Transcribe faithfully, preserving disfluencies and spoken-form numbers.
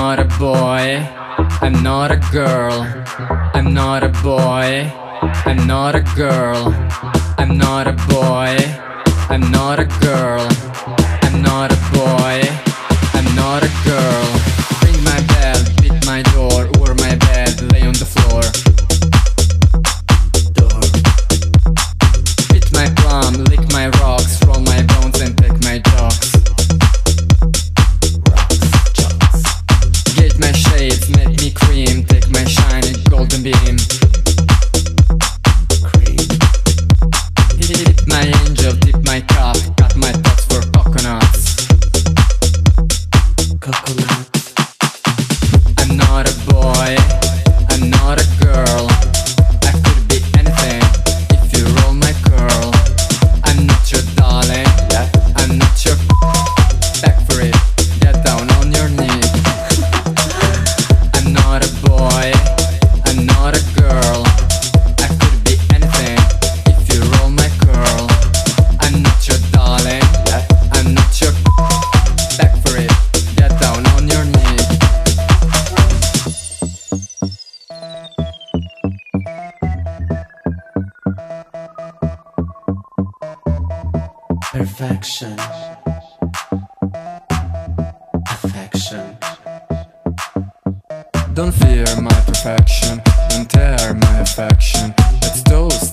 not a boy, I'm not a girl. I'm not a boy, I'm not a girl. I'm not a boy, I'm not a girl. I'm not a boy, I'm not a girl. Ring my bell, beat my door, or my bed, lay on the floor. Door. Beat my plum, lick my rocks, roll my bones and take my jocks. Get my shades, make me cream, take my shiny golden beam. Cream. Hit my angel, dip my cup, cut my thoughts for coconuts. Coconut. I'm not a boy, I'm not a girl. I could be anything if you roll my curl. I'm not your darling, I'm not your back for it, get down on your knee. I'm not a boy, I'm not a girl. I could be anything if you roll my curl. I'm not your darling, I'm not your back for it, get down on your knee. Perfection, affection. Don't fear my perfection, don't tear my affection. Let's toast